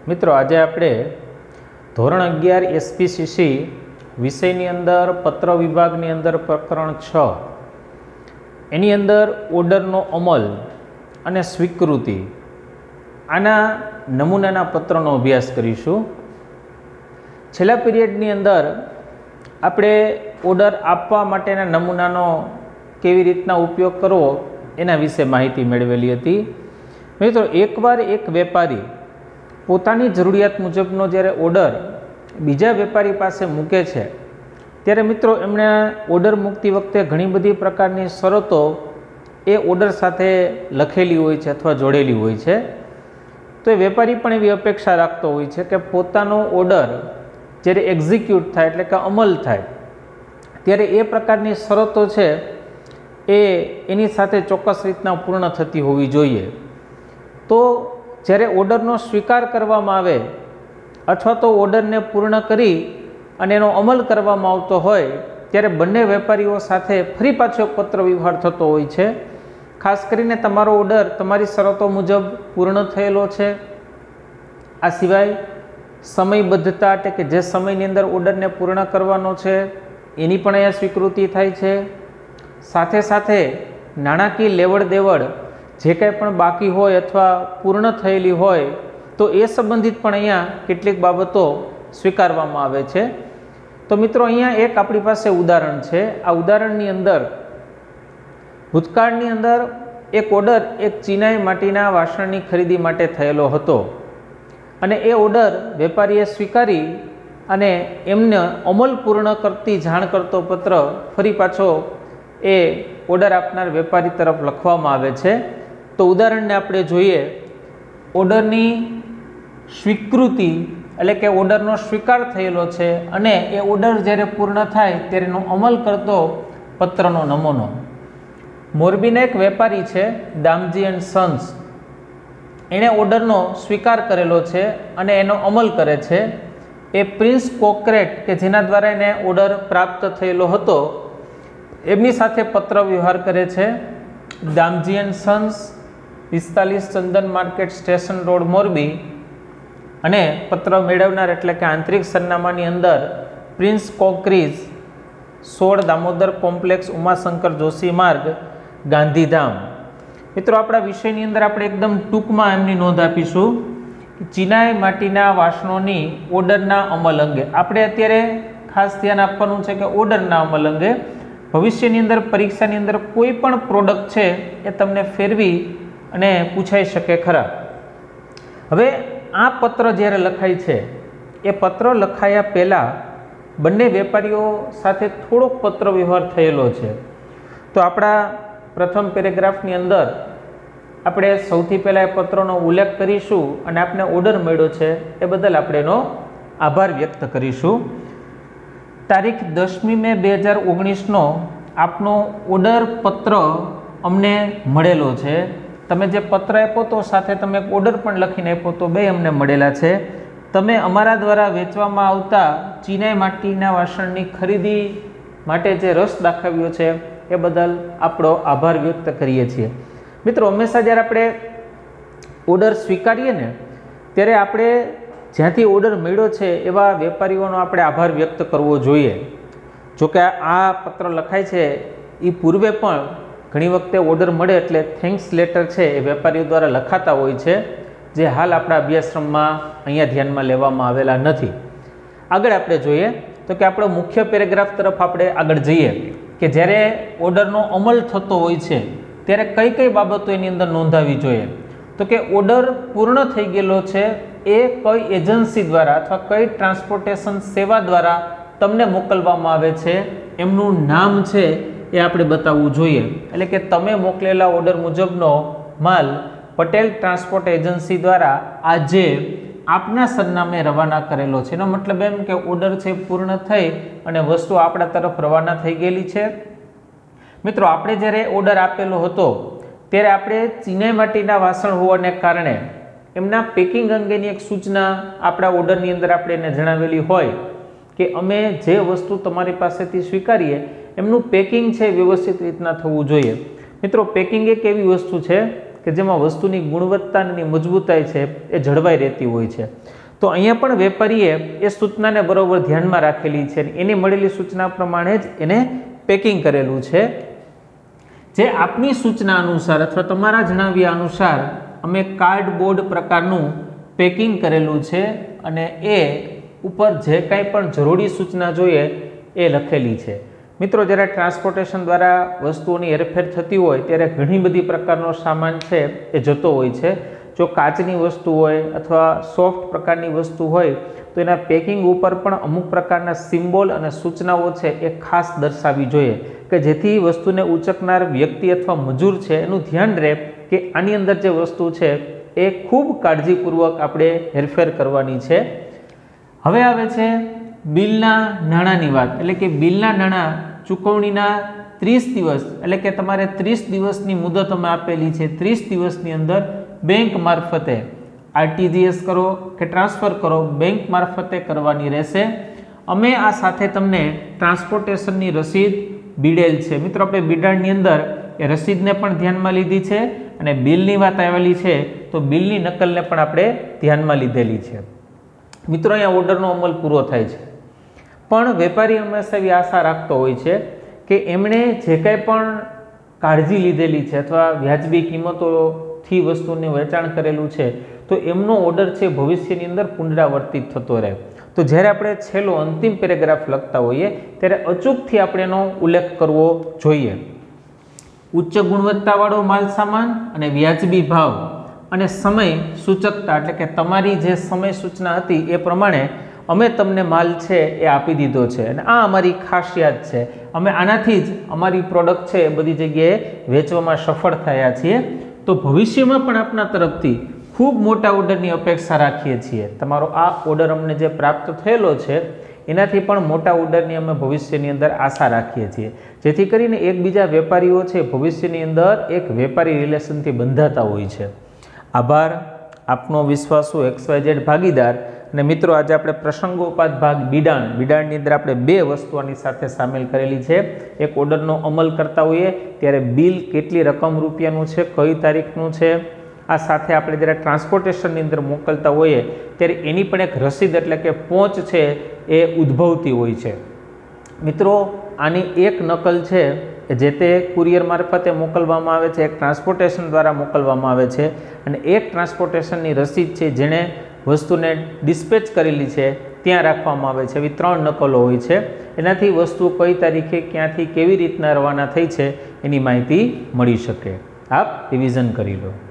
મિત્રો આજે આપણે ધોરણ 11 SPCC વિષયની અંદર પત્ર વિભાગની અંદર પ્રકરણ 6 એની અંદર ઓર્ડરનો અમલ અને સ્વીકૃતિ આના નમૂનાના પત્રનો અભ્યાસ કરીશું। છેલ્લા પીરિયડની અંદર આપણે ઓર્ડર આપવા માટેના નમૂનાનો કેવી રીતના ઉપયોગ કરવો એના વિશે માહિતી મેળવેલી હતી। મિત્રો એકવાર એક વેપારી પોતાની જરૂરિયાત મુજબનો જ્યારે ઓર્ડર બીજા વેપારી પાસે મૂકે છે ત્યારે મિત્રો એમણે ઓર્ડર મૂકતી વખતે ઘણી બધી પ્રકારની શરતો એ ઓર્ડર સાથે લખેલી હોય છે અથવા જોડેલી હોય છે। તો એ વેપારી પણ એવી અપેક્ષા રાખતો હોય છે કે પોતાનો ઓર્ડર જ્યારે એક્ઝિક્યુટ થાય એટલે કે અમલ થાય ત્યારે એ પ્રકારની શરતો છે એ એની સાથે ચોક્કસ રીતના પૂર્ણ થતી હોવી જોઈએ। તો જ્યારે ઓર્ડરનો સ્વીકાર કરવામાં આવે અથવા તો ઓર્ડરને પૂર્ણ કરી અને એનો અમલ કરવામાં આવતો હોય ત્યારે બંને વેપારીઓ સાથે ફરી પાછો પત્ર વ્યવહાર થતો હોય છે। ખાસ કરીને તમારો ઓર્ડર તમારી શરતો મુજબ પૂર્ણ થયેલો છે, આ સિવાય સમયબદ્ધતા એટલે કે જે સમયની અંદર ઓર્ડરને પૂર્ણ કરવાનો છે એની પણ અહીંયા સ્વીકૃતિ થાય છે। સાથે સાથે નાણાકીય લેવડ દેવડ જે કંઈ પણ બાકી હોય અથવા પૂર્ણ થયેલી હોય તો એ સંબંધિત પણ અહીંયા કેટલીક બાબતો સ્વીકારવામાં આવે છે। તો મિત્રો અહીંયા એક આપણી પાસે ઉદાહરણ છે। આ ઉદાહરણની અંદર ભૂતકાળની અંદર એક ઓર્ડર એક ચિનાઈ માટીના વાસણની ખરીદી માટે થયેલો હતો અને એ ઓર્ડર વેપારીએ સ્વીકારી અને એમને અમલ પૂર્ણ કરતી જાણ કરતો પત્ર ફરી પાછો એ ઓર્ડર આપનાર વેપારી તરફ લખવામાં આવે છે। તો ઉદાહરણને આપણે જોઈએ, ઓર્ડરની સ્વીકૃતિ એટલે કે ઓર્ડરનો સ્વીકાર થયેલો છે અને એ ઓર્ડર જ્યારે પૂર્ણ થાય ત્યારે એનો અમલ કરતો પત્રનો નમૂનો। મોરબીના એક વેપારી છે દામજી એન્ડ સન્સ, એણે ઓર્ડરનો સ્વીકાર કરેલો છે અને એનો અમલ કરે છે। એ પ્રિન્સ કોકરેટ કે જેના દ્વારા એને ઓર્ડર પ્રાપ્ત થયેલો હતો એમની સાથે પત્ર વ્યવહાર કરે છે। Damji and sons 45 Chandan market station road Morbi અને પત્ર મેળવનાર એટલે કે આંતરિક સરનામાની અંદર prince crockeries 16 Damodar complex Umashankar Joshi Marg Gandhidham. મિત્રો આપણા વિષયની અંદર આપણે એકદમ ટૂંકમાં એમની નોંધ આપીશું ચિનાઈ માટીના વાસણોની ઓર્ડરના અમલ અંગે આપણે અત્યારે ખાસ ધ્યાન આપવાનું છે કે ઓર્ડરના અમલ અંગે ભવિષ્યની અંદર પરીક્ષાની અંદર કોઈ પણ પ્રોડક્ટ છે એ તમને ફેરવી અને પૂછાઈ શકે ખરા। હવે આ પત્ર જ્યારે લખાય છે એ પત્ર લખાયા પહેલાં બંને વેપારીઓ સાથે થોડોક પત્ર વ્યવહાર થયેલો છે। તો આપણા પ્રથમ પેરેગ્રાફની અંદર આપણે સૌથી પહેલાં એ પત્રનો ઉલ્લેખ કરીશું અને આપને ઓર્ડર મળ્યો છે એ બદલ આપણે એનો આભાર વ્યક્ત કરીશું। તારીખ 10મી મે 2019નો આપનો ઓર્ડર પત્ર અમને મળેલો છે। તમે જે પત્ર આપ્યો તો સાથે તમે એક ઓર્ડર પણ લખીને આપ્યો તો બે અમને મળેલા છે। તમે અમારા દ્વારા વેચવામાં આવતા ચિનાઈ માટીના વાસણની ખરીદી માટે જે રસ દાખવ્યો છે એ બદલ આપણો આભાર વ્યક્ત કરીએ છીએ। મિત્રો હંમેશા જ્યારે આપણે ઓર્ડર સ્વીકારીએ ને ત્યારે આપણે જ્યાંથી ઓર્ડર મળ્યો છે એવા વેપારીઓનો આપણે આભાર વ્યક્ત કરવો જોઈએ। જોકે આ પત્ર લખાય છે એ પૂર્વે પણ ઘણી વખતે ઓર્ડર મળે એટલે થેન્ક્સ લેટર છે એ વેપારીઓ દ્વારા લખાતા હોય છે, જે હાલ આપણા અભ્યાસક્રમમાં અહીંયા ધ્યાનમાં લેવામાં આવેલા નથી। આગળ આપણે જોઈએ તો કે આપણો મુખ્ય પેરેગ્રાફ તરફ આપણે આગળ જઈએ કે જ્યારે ઓર્ડરનો અમલ થતો હોય છે ત્યારે કઈ કઈ બાબતો એની અંદર નોંધાવી જોઈએ। તો કે ઓર્ડર પૂર્ણ થઈ ગયેલો છે એ કઈ એજન્સી દ્વારા અથવા કઈ ટ્રાન્સપોર્ટેશન સેવા દ્વારા તમને મોકલવામાં આવે છે એમનું નામ છે એ આપણે બતાવવું જોઈએ। એટલે કે તમે મોકલેલા ઓર્ડર મુજબનો માલ પટેલ ટ્રાન્સપોર્ટ એજન્સી દ્વારા આજે આપના સરનામે રવાના કરેલો છે। એનો મતલબ એમ કે ઓર્ડર છે પૂર્ણ થઈ અને વસ્તુ આપણા તરફ રવાના થઈ ગયેલી છે। મિત્રો આપણે જ્યારે ઓર્ડર આપેલો હતો ત્યારે આપણે ચિનાઈ માટીના વાસણ હોવાને કારણે એમના પેકિંગ અંગેની એક સૂચના આપણા ઓર્ડરની અંદર આપણે એને જણાવેલી હોય કે અમે જે વસ્તુ તમારી પાસેથી સ્વીકારીએ એમનું પેકિંગ છે વ્યવસ્થિત રીતના થવું જોઈએ। મિત્રો પેકિંગ એક એવી વસ્તુ છે કે જેમાં વસ્તુની ગુણવત્તા અને મજબૂતાઈ છે એ જળવાઈ રહેતી હોય છે। તો અહીંયા પણ વેપારીએ એ સૂચનાને બરોબર ધ્યાનમાં રાખેલી છે, એની મળેલી સૂચના પ્રમાણે જ એને પેકિંગ કરેલું છે। જે આપની સૂચના અનુસાર અથવા તમારા જણાવ્યા અનુસાર અમે કાર્ડબોર્ડ પ્રકારનું પેકિંગ કરેલું છે અને એ ઉપર જે કાંઈ પણ જરૂરી સૂચના જોઈએ એ લખેલી છે। મિત્રો, જ્યારે ટ્રાન્સપોર્ટેશન દ્વારા વસ્તુઓની હેરફેર થતી હોય ત્યારે ઘણી બધી પ્રકારનો સામાન છે એ જતો હોય છે। જો કાચની વસ્તુ હોય અથવા સોફ્ટ પ્રકારની વસ્તુ હોય તો એના પેકિંગ ઉપર પણ અમુક પ્રકારના સિમ્બોલ અને સૂચનાઓ છે એ ખાસ દર્શાવવી જોઈએ કે જેથી વસ્તુને ઉચકનાર વ્યક્તિ અથવા મજૂર છે એનું ધ્યાન રહે કે આની અંદર જે વસ્તુ છે એ ખૂબ કાળજીપૂર્વક આપણે હેરફેર કરવાની છે। હવે આવે છે બિલના નાણાંની વાત, એટલે કે બિલના નાણાં ચૂકવણીના 30 દિવસ, એટલે કે તમારે 30 દિવસની મુદત અમે આપેલી છે। 30 દિવસની અંદર બેંક મારફતે આરટીજીએસ કરો કે ટ્રાન્સફર કરો, બેંક મારફતે કરવાની રહેશે। અમે આ સાથે તમને ટ્રાન્સપોર્ટેશનની રસીદ બીડેલ છે। મિત્રો, આપણે બીડાળની અંદર એ રસીદને પણ ધ્યાનમાં લીધી છે અને બિલની વાત આવેલી છે તો બિલની નકલને પણ આપણે ધ્યાનમાં લીધેલી છે। મિત્રો, અહીંયા ઓર્ડરનો અમલ પૂરો થાય છે, પણ વેપારી હંમેશા એવી આશા રાખતો હોય છે કે એમણે જે કંઈ પણ કાળજી લીધેલી છે અથવા વ્યાજબી કિંમતોથી વસ્તુને વેચાણ કરેલું છે તો એમનો ઓર્ડર છે ભવિષ્યની અંદર પુનરાવર્તિત થતો રહે। તો જ્યારે આપણે છેલ્લો અંતિમ પેરેગ્રાફ લખતા હોઈએ ત્યારે અચૂકથી આપણે એનો ઉલ્લેખ કરવો જોઈએ। ઉચ્ચ ગુણવત્તાવાળો માલ સામાન અને વ્યાજબી ભાવ અને સમય સૂચકતા, એટલે કે તમારી જે સમય સૂચના હતી એ પ્રમાણે અમે તમને માલ છે એ આપી દીધો છે અને આ અમારી ખાસિયત છે। અમે આનાથી જ અમારી પ્રોડક્ટ છે એ બધી જગ્યાએ વેચવામાં સફળ થયા છીએ। તો ભવિષ્યમાં પણ આપના તરફથી ખૂબ મોટા ઓર્ડરની અપેક્ષા રાખીએ છીએ। તમારો આ ઓર્ડર અમને જે પ્રાપ્ત થયેલો છે એનાથી પણ મોટા ઓર્ડરની અમે ભવિષ્યની અંદર આશા રાખીએ છીએ, જેથી કરીને એકબીજા વેપારીઓ છે ભવિષ્યની અંદર એક વેપારી રિલેશનથી બંધાતા હોય છે। આભાર, આપનો વિશ્વાસુ XYZ ભાગીદાર। અને મિત્રો, આજે આપણે પ્રસંગોપાત ભાગ બીડાણની અંદર આપણે 2 વસ્તુ આની સાથે સામેલ કરેલી છે। એક ઓર્ડરનો અમલ કરતા હોઈએ ત્યારે બિલ કેટલી રકમ રૂપિયાનું છે, કઈ તારીખનું છે, આ સાથે આપણે જ્યારે ટ્રાન્સપોર્ટેશનની અંદર મોકલતા હોઈએ ત્યારે એની પણ એક રસીદ એટલે કે પહોંચ છે એ ઉદ્ભવતી હોય છે। મિત્રો, આની એક નકલ છે જે તે કુરિયર મારફતે મોકલવામાં આવે છે, એક ટ્રાન્સપોર્ટેશન દ્વારા મોકલવામાં આવે છે અને એક ટ્રાન્સપોર્ટેશનની રસીદ છે જેણે વસ્તુને ડિસ્પેચ કરેલી છે ત્યાં રાખવામાં આવે છે। એવી 3 નકલો હોય છે, એનાથી વસ્તુ કઈ તારીખે ક્યાંથી કેવી રીતના રવાના થઈ છે એની માહિતી મળી શકે। આપ રિવિઝન કરી લો।